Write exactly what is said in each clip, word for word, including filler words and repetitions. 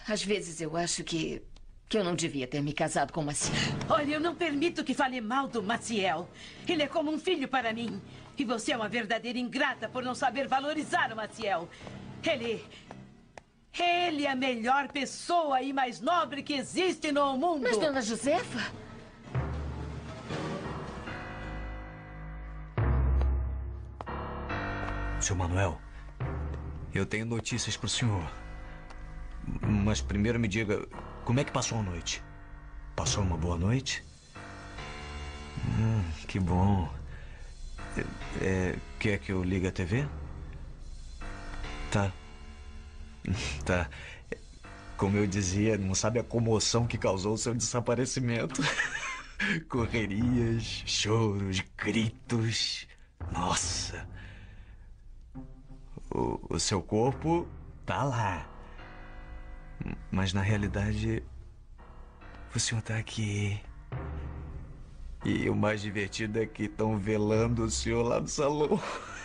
às vezes eu acho que... que eu não devia ter me casado com o Maciel. Olha, eu não permito que fale mal do Maciel. Ele é como um filho para mim. E você é uma verdadeira ingrata por não saber valorizar o Maciel. Ele... Ele é a melhor pessoa e mais nobre que existe no mundo. Mas, dona Josefa... Seu Manuel, eu tenho notícias para o senhor. Mas primeiro me diga, como é que passou a noite? Passou uma boa noite? Hum, que bom. É, é, quer que eu ligue a T V? Tá. Tá. Como eu dizia, não sabe a comoção que causou o seu desaparecimento. Correrias, choros, gritos. Nossa. O, o seu corpo tá lá. Mas na realidade, o senhor tá aqui. E o mais divertido é que estão velando o senhor lá no salão.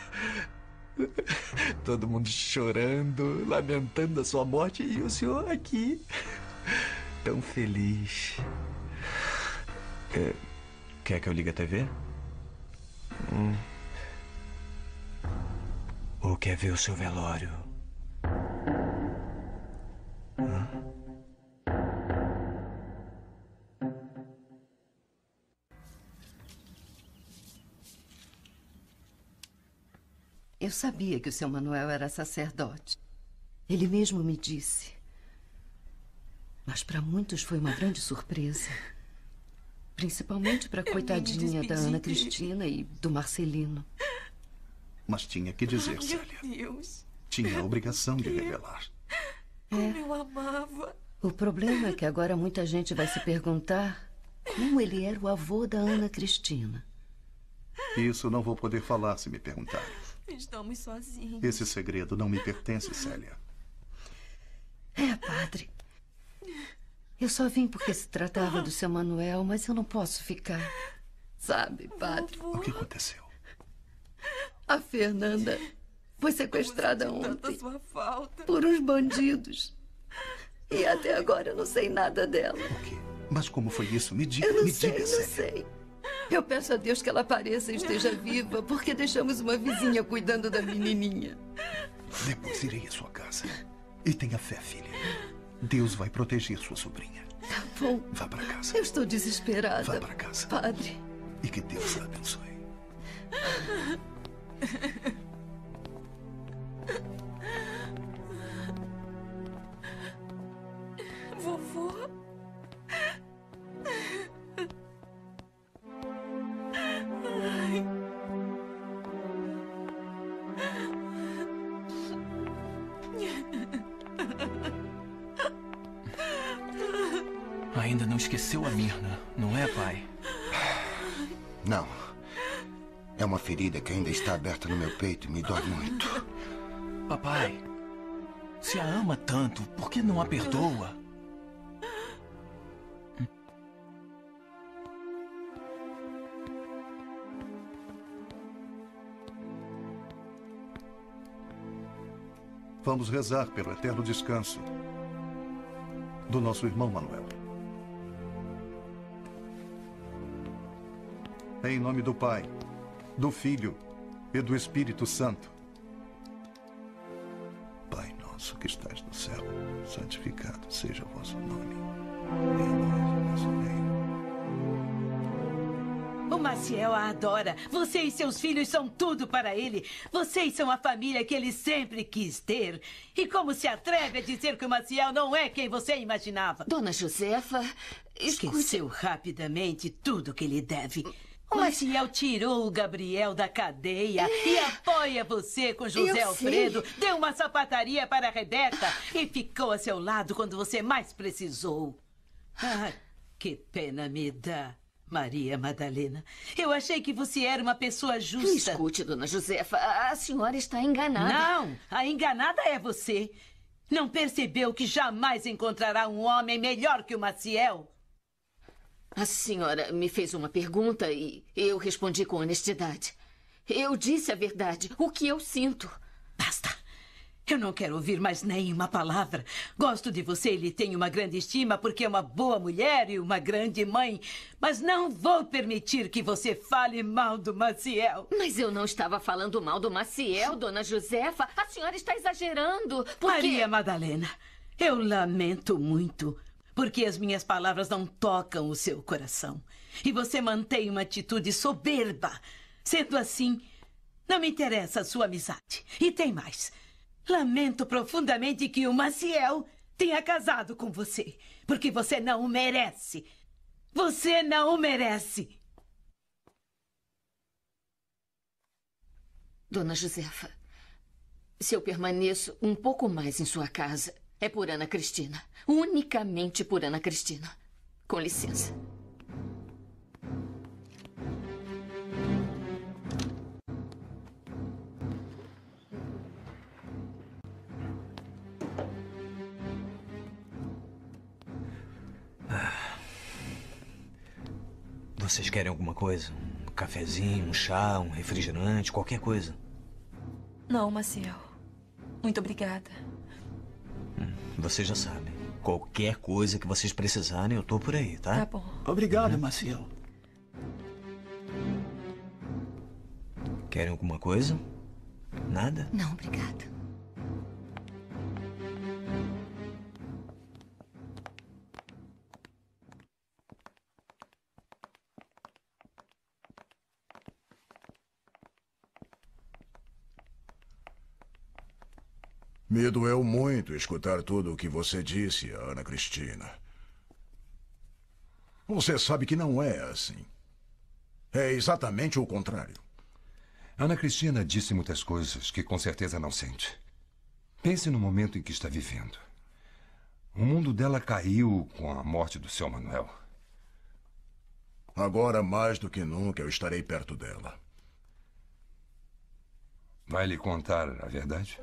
Todo mundo chorando, lamentando a sua morte, e o senhor aqui, tão feliz. É, quer que eu ligue a T V? Hum. Ou quer ver o seu velório? Hã? Eu sabia que o seu Manuel era sacerdote. Ele mesmo me disse. Mas para muitos foi uma grande surpresa. Principalmente para a coitadinha da Ana Cristina e do Marcelino. Mas tinha que dizer, oh, Célia. Meu Deus. Tinha a obrigação de revelar. Como é. eu amava. O problema é que agora muita gente vai se perguntar como ele era o avô da Ana Cristina. Isso não vou poder falar se me perguntarem. Estamos sozinhos. Esse segredo não me pertence, Célia. É, padre. Eu só vim porque se tratava do seu Manuel, mas eu não posso ficar. Sabe, padre? O que aconteceu? A Fernanda foi sequestrada ontem sua falta. por uns bandidos. E até agora eu não sei nada dela. O quê? Mas como foi isso? Me diga, eu não me sei, diga, não Célia. sei. Eu peço a Deus que ela apareça e esteja viva, porque deixamos uma vizinha cuidando da menininha. Depois irei à sua casa. E tenha fé, filha. Deus vai proteger sua sobrinha. Tá bom. Vá para casa. Eu estou desesperada. Vá para casa. Padre. E que Deus a abençoe. Vovô? Ai. Ainda não esqueceu a Mirna, não é, pai? Não. É uma ferida que ainda está aberta no meu peito e me dói muito. Papai, se a ama tanto, por que não a perdoa? Vamos rezar pelo eterno descanso do nosso irmão Manuel. Em nome do Pai, do Filho e do Espírito Santo. Pai nosso que estás no céu, santificado seja o vosso nome. Venha a nós o vosso reino. O Maciel a adora. Você e seus filhos são tudo para ele. Vocês são a família que ele sempre quis ter. E como se atreve a dizer que o Maciel não é quem você imaginava? Dona Josefa, esqueceu rapidamente tudo que lhe deve. O Maciel tirou o Gabriel da cadeia é. e apoia você com José Eu Alfredo. Sei. Deu uma sapataria para a Rebeca e ficou a seu lado quando você mais precisou. Ah, que pena me dá, Maria Madalena. Eu achei que você era uma pessoa justa. Me escute, dona Josefa, a senhora está enganada. Não, a enganada é você. Não percebeu que jamais encontrará um homem melhor que o Maciel? A senhora me fez uma pergunta e eu respondi com honestidade. Eu disse a verdade, o que eu sinto. Basta. Eu não quero ouvir mais nenhuma palavra. Gosto de você e lhe tenho uma grande estima porque é uma boa mulher e uma grande mãe. Mas não vou permitir que você fale mal do Maciel. Mas eu não estava falando mal do Maciel, dona Josefa. A senhora está exagerando. Porque... Maria Madalena, eu lamento muito porque as minhas palavras não tocam o seu coração. E você mantém uma atitude soberba. Sendo assim, não me interessa a sua amizade. E tem mais. Lamento profundamente que o Maciel tenha casado com você, porque você não o merece. Você não o merece. Dona Josefa, se eu permaneço um pouco mais em sua casa, é por Ana Cristina. Unicamente por Ana Cristina. Com licença. Vocês querem alguma coisa? Um cafezinho, um chá, um refrigerante, qualquer coisa? Não, Maciel. Muito obrigada. Hum, vocês já sabem. Qualquer coisa que vocês precisarem, eu tô por aí, tá? Tá bom. Obrigado, Maciel. Querem alguma coisa? Nada? Não, obrigada. Me doeu muito escutar tudo o que você disse, Ana Cristina. Você sabe que não é assim. É exatamente o contrário. Ana Cristina disse muitas coisas que com certeza não sente. Pense no momento em que está vivendo. O mundo dela caiu com a morte do seu Manuel. Agora, mais do que nunca, eu estarei perto dela. Vai lhe contar a verdade?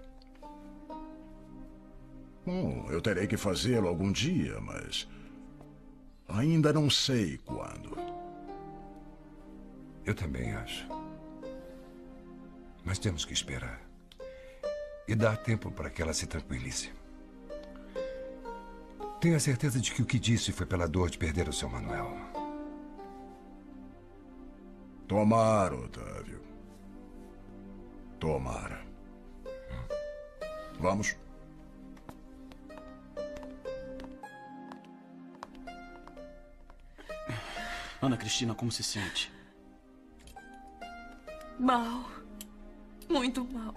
Bom, eu terei que fazê-lo algum dia, mas ainda não sei quando. Eu também acho. Mas temos que esperar. E dar tempo para que ela se tranquilize. Tenho a certeza de que o que disse foi pela dor de perder o seu Manuel. Tomara, Otávio. Tomara. Vamos. Ana Cristina, como se sente? Mal. Muito mal.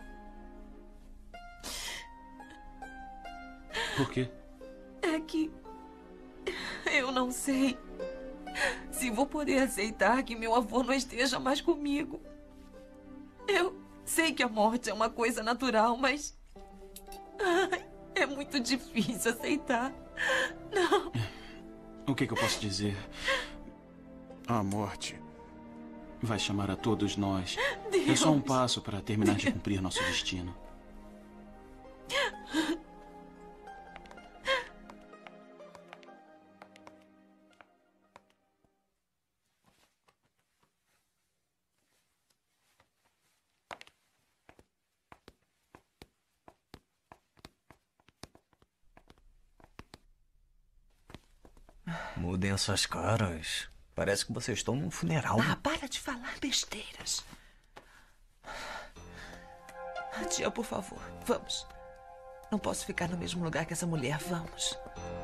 Por quê? É que eu não sei se vou poder aceitar que meu avô não esteja mais comigo. Eu sei que a morte é uma coisa natural, mas ai, é muito difícil aceitar. Não. O que, que eu posso dizer? A morte vai chamar a todos nós. Deus. É só um passo para terminar de cumprir nosso destino. Mudem essas caras. Parece que vocês estão num funeral. Ah, para de falar besteiras. Tia, por favor, vamos. Não posso ficar no mesmo lugar que essa mulher. Vamos.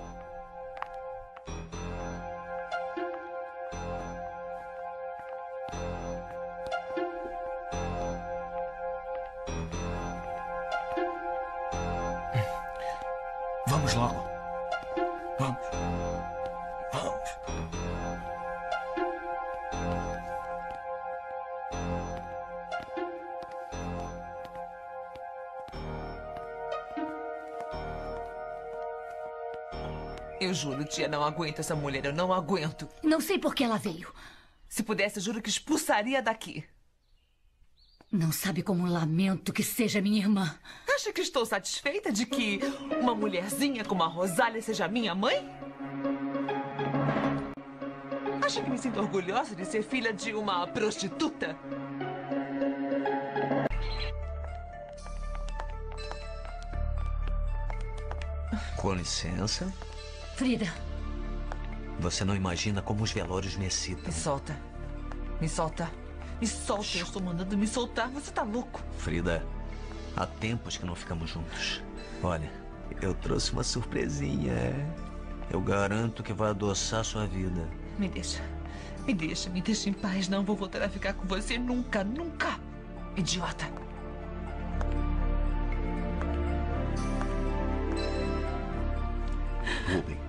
Vamos logo. Vamos. Vamos. Eu juro, tia, não aguento essa mulher. Eu não aguento. Não sei por que ela veio. Se pudesse, eu juro que expulsaria daqui. Não sabe como lamento que seja minha irmã. Acha que estou satisfeita de que uma mulherzinha como a Rosália seja minha mãe? Acha que me sinto orgulhosa de ser filha de uma prostituta? Com licença. Frida. Você não imagina como os velórios me excitam. Me solta. Me solta. Me solta. Eu estou mandando me soltar. Você tá louco. Frida, há tempos que não ficamos juntos. Olha, eu trouxe uma surpresinha. Eu garanto que vai adoçar sua vida. Me deixa. Me deixa. Me deixa em paz. Não vou voltar a ficar com você nunca. Nunca. Idiota. Ruben.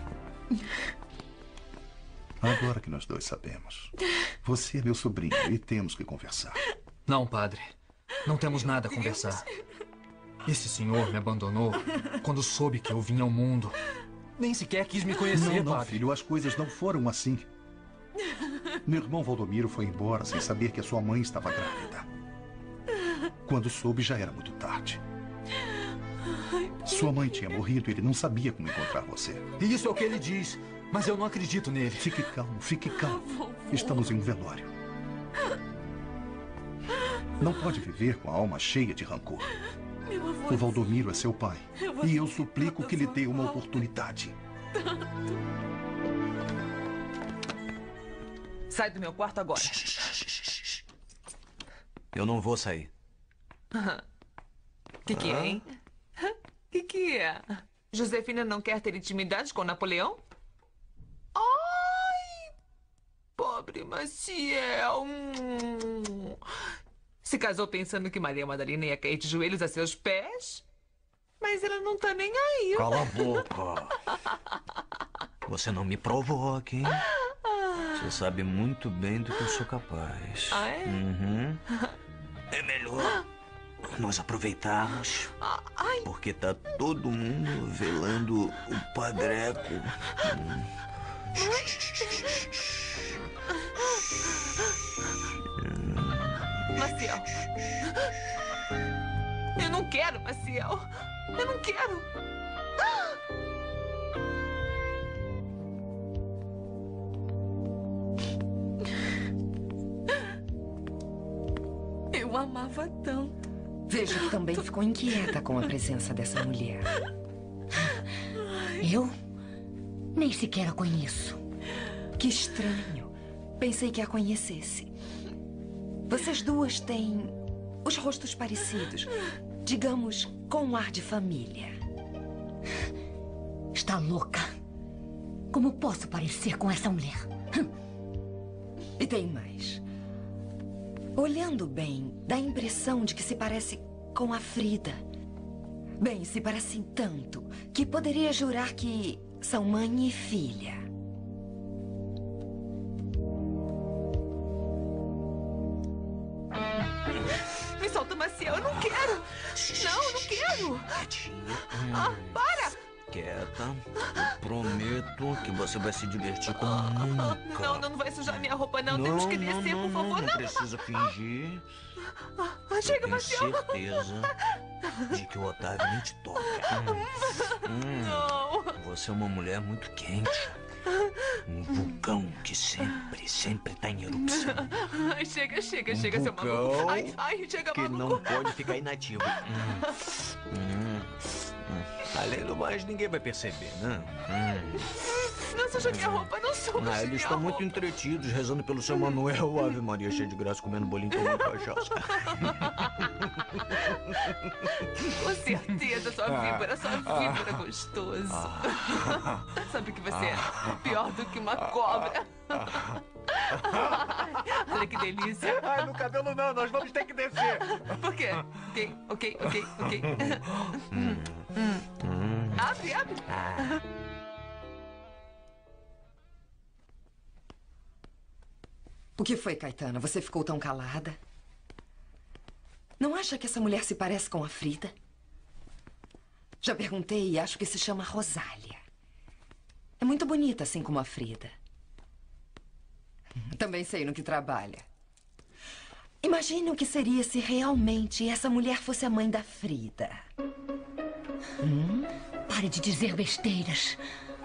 Agora que nós dois sabemos. Você é meu sobrinho e temos que conversar. Não, padre. Não temos nada a conversar. Esse senhor me abandonou quando soube que eu vinha ao mundo. Nem sequer quis me conhecer, não, não, padre. Filho, as coisas não foram assim. Meu irmão Valdomiro foi embora sem saber que a sua mãe estava grávida. Quando soube, já era muito tarde. Sua mãe tinha morrido e ele não sabia como encontrar você. E isso é o que ele diz, mas eu não acredito nele. Fique calmo, fique calmo. Estamos em um velório. Não pode viver com a alma cheia de rancor. O Valdomiro é seu pai. E eu suplico que lhe dê uma oportunidade. Sai do meu quarto agora. Eu não vou sair. O que, que é, hein? O que, que é? Josefina não quer ter intimidade com Napoleão? Ai! Pobre Maciel! Hum. Se casou pensando que Maria Madalena ia cair de joelhos a seus pés? Mas ela não tá nem aí. Cala a boca. Você não me provoque, hein? Você sabe muito bem do que eu sou capaz. Ah, é? Uhum. É melhor nós aproveitarmos, porque tá todo mundo velando o padreco. Maciel. Eu não quero, Maciel. Eu não quero. Eu amava tanto. Vejo que também ficou inquieta com a presença dessa mulher. Eu nem sequer a conheço. Que estranho. Pensei que a conhecesse. Vocês duas têm os rostos parecidos. Digamos, com um ar de família. Está louca. Como posso parecer com essa mulher? E tem mais. Olhando bem, dá a impressão de que se parece com a Frida. Bem, se parecem tanto que poderia jurar que são mãe e filha. Me solta, Maciel. Eu não quero. Não, eu não quero. Ah, para! Quieta. Eu prometo que você vai se divertir como nunca. Não, não, não vai sujar minha roupa, não. não Temos que não, descer, não, por favor. Não, não precisa fingir. Ah, chega, Maciel. Tenho certeza de que o Otávio nem te toca. Hum. Hum. Não. Você é uma mulher muito quente. Um vulcão que sempre, sempre tá em erupção. Ai, chega, chega, um chega, seu maluco. Ai, ai, chega, que maluco. não pode ficar inativo. Hum. Hum. Hum. Além do mais, ninguém vai perceber, né? Hum. Não suja minha roupa, não suja. Ah, eles estão muito entretidos, rezando pelo seu Manuel. Ave Maria, cheia de graça, comendo bolinho, tomando cachaça. Com certeza, sua víbora, sua víbora gostoso. Sabe que você é pior do que uma cobra. Olha que delícia. Ai, no cabelo não, nós vamos ter que descer. Por quê? Ok, ok, ok, ok. hum. Hum. Abre, abre. Ah. O que foi, Caetana? Você ficou tão calada? Não acha que essa mulher se parece com a Frida? Já perguntei e acho que se chama Rosália. É muito bonita, assim como a Frida. Também sei no que trabalha. Imagine o que seria se realmente essa mulher fosse a mãe da Frida. Hum? Pare de dizer besteiras.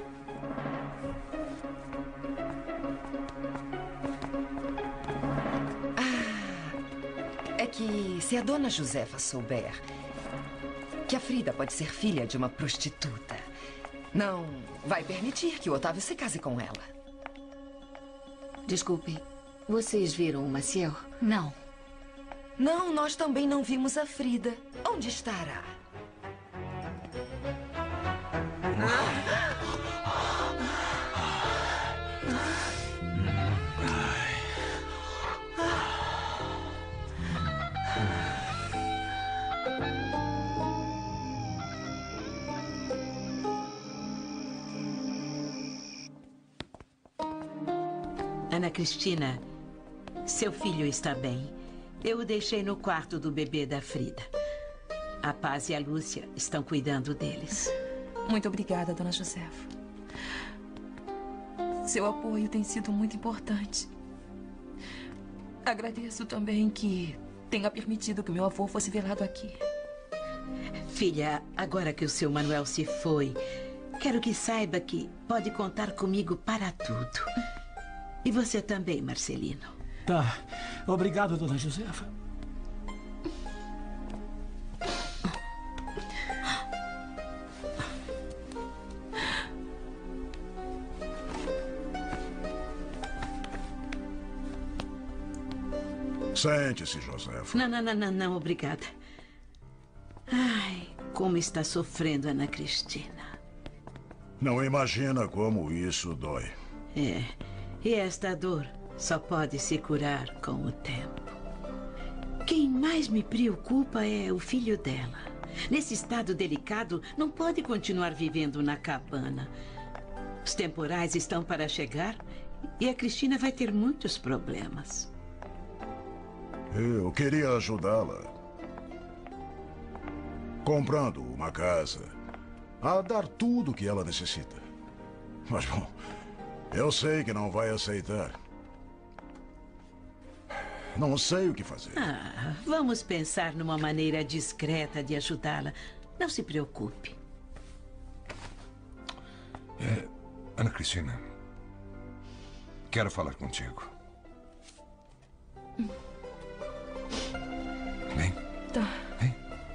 É que se a dona Josefa souber que a Frida pode ser filha de uma prostituta não vai permitir que o Otávio se case com ela. Desculpe, vocês viram o Maciel? Não. Não, nós também não vimos a Frida. Onde estará? Ana Cristina, seu filho está bem. Eu o deixei no quarto do bebê da Frida. A Paz e a Lúcia estão cuidando deles. Muito obrigada, dona Josefa. Seu apoio tem sido muito importante. Agradeço também que tenha permitido que meu avô fosse velado aqui. Filha, agora que o seu Manuel se foi, quero que saiba que pode contar comigo para tudo. E você também, Marcelino. Tá. Obrigado, dona Josefa. Sente-se, Josefa. Não, não, não, não, não, obrigada. Ai, como está sofrendo Ana Cristina. Não imagina como isso dói. É, e esta dor só pode se curar com o tempo. Quem mais me preocupa é o filho dela. Nesse estado delicado, não pode continuar vivendo na cabana. Os temporais estão para chegar e a Cristina vai ter muitos problemas. Eu queria ajudá-la. Comprando uma casa. A dar tudo o que ela necessita. Mas, bom, eu sei que não vai aceitar. Não sei o que fazer. Ah, vamos pensar numa maneira discreta de ajudá-la. Não se preocupe. É, Ana Cristina, quero falar contigo. Vem. Tá. Vem.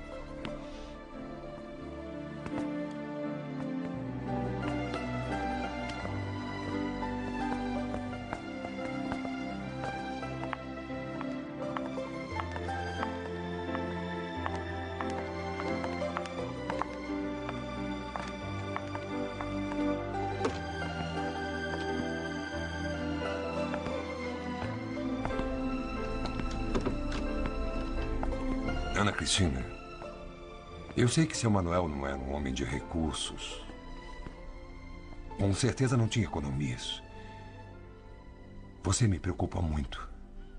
Ana Cristina, eu sei que seu Manuel não era um homem de recursos. Com certeza não tinha economias. Você me preocupa muito.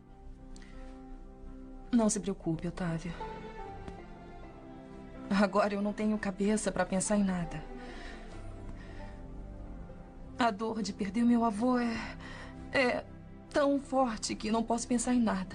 Não se preocupe, Otávio. Agora eu não tenho cabeça para pensar em nada. A dor de perder meu avô é... é tão forte que não posso pensar em nada.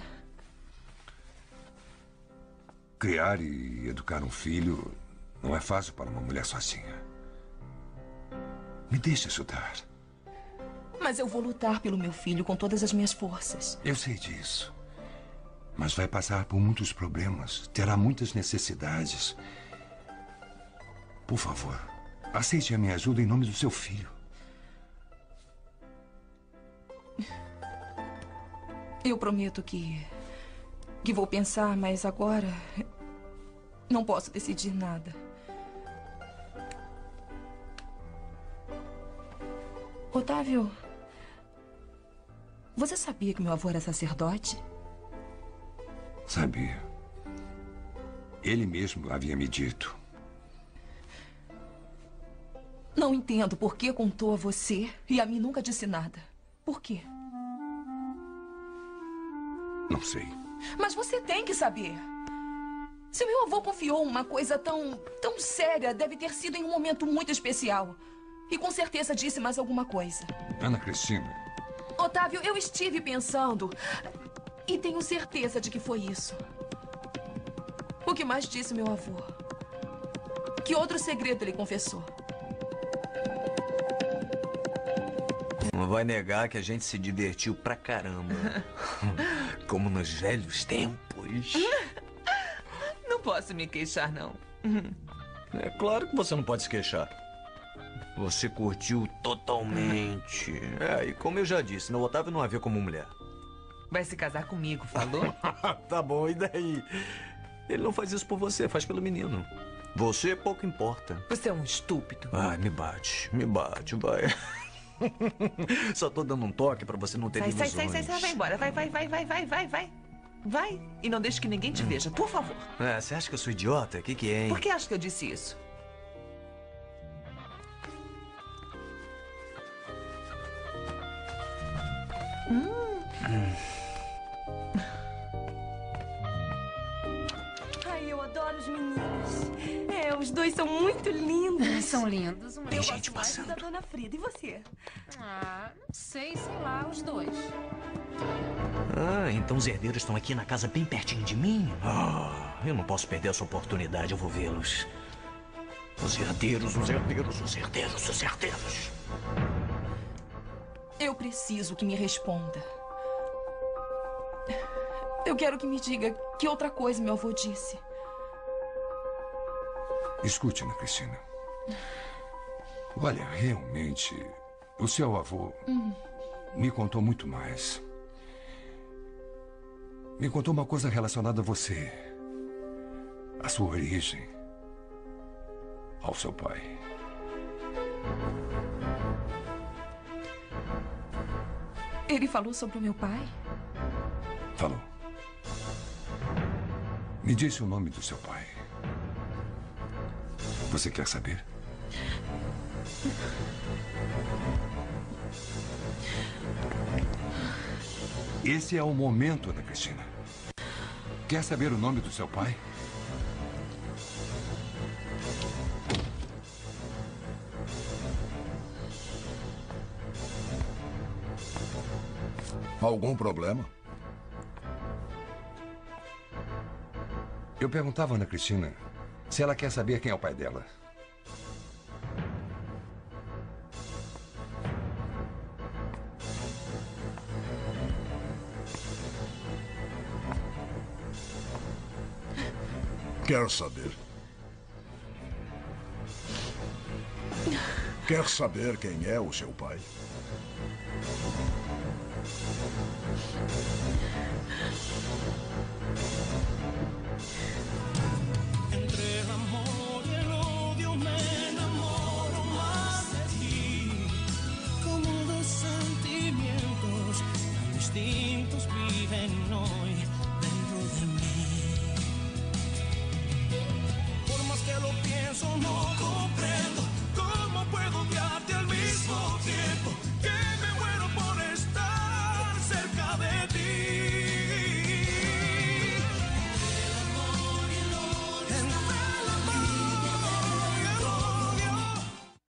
Criar e educar um filho não é fácil para uma mulher sozinha. Me deixe ajudar. Mas eu vou lutar pelo meu filho com todas as minhas forças. Eu sei disso. Mas vai passar por muitos problemas. Terá muitas necessidades. Por favor, aceite a minha ajuda em nome do seu filho. Eu prometo que... que vou pensar, mas agora... não posso decidir nada. Otávio... Você sabia que meu avô era sacerdote? Sabia. Ele mesmo havia me dito. Não entendo por que contou a você e a mim nunca disse nada. Por quê? Não sei. Mas você tem que saber. Se meu avô confiou uma coisa tão, tão séria, deve ter sido em um momento muito especial. E com certeza disse mais alguma coisa. Ana Cristina... Otávio, eu estive pensando e tenho certeza de que foi isso. O que mais disse meu avô? Que outro segredo ele confessou? Não vai negar que a gente se divertiu pra caramba. Como nos velhos tempos. Não posso me queixar, não. É claro que você não pode se queixar. Você curtiu totalmente. É, e como eu já disse, meu Otávio não a vê como mulher. Vai se casar comigo, falou? Tá bom, e daí? Ele não faz isso por você, faz pelo menino. Você pouco importa. Você é um estúpido. Ai, me bate, me bate, vai. Só tô dando um toque pra você não ter Sai, sai, ilusões. sai, sai, sai, vai embora. Vai, vai, vai, vai, vai, vai, vai. Vai. E não deixe que ninguém te veja, por favor. É, você acha que eu sou idiota? O que que é, hein? Por que acha que eu disse isso? Hum. Hum. Ai, eu adoro os meninos. É, os dois são muito lindos. São lindos. Uma Tem eu gente gosto mais passando. Da Dona Frida, e você? Ah, não sei, sei lá, os dois. Ah, então os herdeiros estão aqui na casa bem pertinho de mim? Ah, eu não posso perder essa oportunidade, eu vou vê-los. Os herdeiros, os herdeiros, os herdeiros, os herdeiros. Eu preciso que me responda. Eu quero que me diga que outra coisa meu avô disse. Escute, Ana Cristina. Olha, realmente, o seu avô Hum. me contou muito mais. Me contou uma coisa relacionada a você, a sua origem, ao seu pai. Ele falou sobre o meu pai? Falou. Me disse o nome do seu pai. Você quer saber? Esse é o momento, Ana Cristina. Quer saber o nome do seu pai? Algum problema? Eu perguntava a Ana Cristina se ela quer saber quem é o pai dela. Quer saber? Quer saber quem é o seu pai?